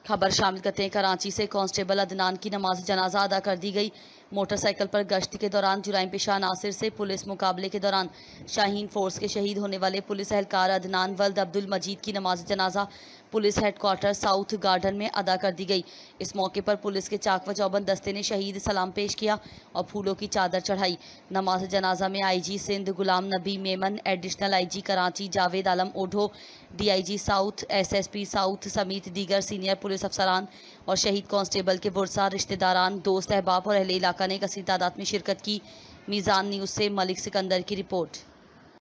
खबर शामिल करते हैं। कराची से कांस्टेबल अदनान की नमाज जनाजा अदा कर दी गई। मोटरसाइकिल पर गश्त के दौरान जुराइम पेशा नासिर से पुलिस मुकाबले के दौरान शाहीन फोर्स के शहीद होने वाले पुलिस एहलकार अदनान वल्द अब्दुल मजीद की नमाज जनाजा पुलिस हेडक्वार्टर साउथ गार्डन में अदा कर दी गई। इस मौके पर पुलिस के चाक व चौबंद दस्ते ने शहीद सलाम पेश किया और फूलों की चादर चढ़ाई। नमाज जनाजा में IG Sindh Ghulam Nabi Memon, additional IG Karachi Javed Alam Odho, DIG south, SSP south समेत दीगर सीनियर पुलिस अफसरान और शहीद कांस्टेबल के बुरसा, रिश्तेदारान, दोस्त, अहबाब और अहले इलाका ने कसीर तादाद में शिरकत की। मीज़ान न्यूज़ से मलिक सिकंदर की रिपोर्ट।